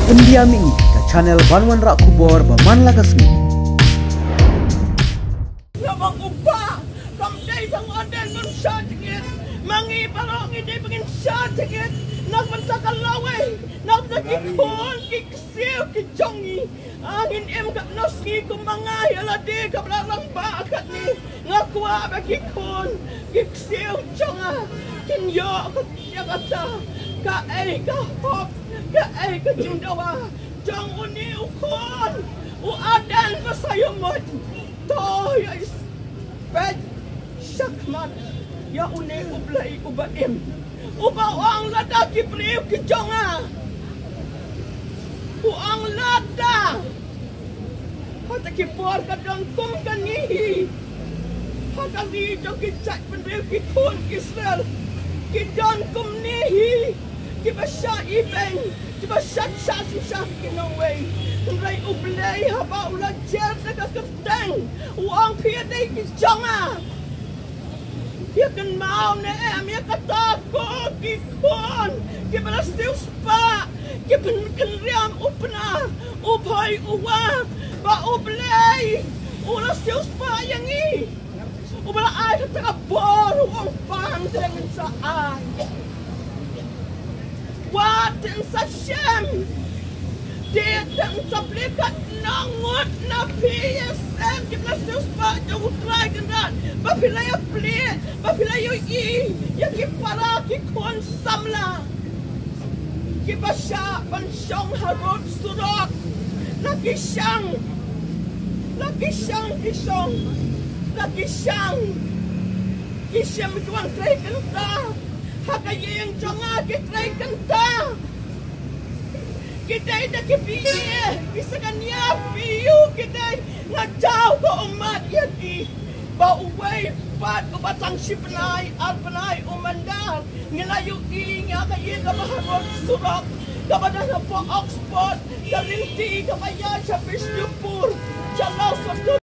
India meiieit ke channel Banwan Rak Kubor Baman Lagasmi. Namang upa, kamday sang Ardent nun siya tingit, mangi parang hindi pangin siya tingit, nagmantakalaway, nagdakikon, kiksiw, kijongi, angin kapnoski kumangay, aladi kablarang bakat ni, ngakwa bakikon, kiksiw, jonga, kinyo, katyakata, kaay, kahop, kaay, kajindawa, jong uni ukon, uadan masayamot, toy ay ped sakmat ya une Blei ubaim ubawang lada kipriw kijonga uang lada hata kipor kadang kum kanihi hata li jong kicak penriw kikun Israel kijon kum nihi kibasya ibeng kibasya sisa kinaway Blei Blei haba ulah jer nakaketeng uang piadai kijonga dia kan mau neem dia kata ko kikon kibala still spa kiben kenriam upna upai uwa ba Blei ulah still spa yang ni ubala ai kata bor uang pang dengan saai waten sashem dia dan sablikat nangut na PSM kita suspa jauh try kendat bapilaya Blei bapilaya i yang kipara kikon samla kibasya pansong harut surak lakisang kisang ituan try kenta hakayang jonga kitry kenta kita dah kepilih, bisa kan ya piu kita ngajau ke umat yaki, bau wei pat batang si penai, al penai umandar, ngelayu inya kaya kabaharot surak, kabadan apa Oxford, karinti kabaya sampai Singapura, jalau satu.